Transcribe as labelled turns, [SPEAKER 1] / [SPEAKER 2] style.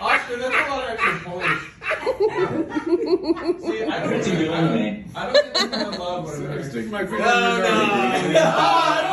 [SPEAKER 1] Oskar, that's a lot of extra points. See, I don't think I'm in love with her.
[SPEAKER 2] Stick my finger
[SPEAKER 3] No,
[SPEAKER 2] in your
[SPEAKER 3] no.
[SPEAKER 2] nose.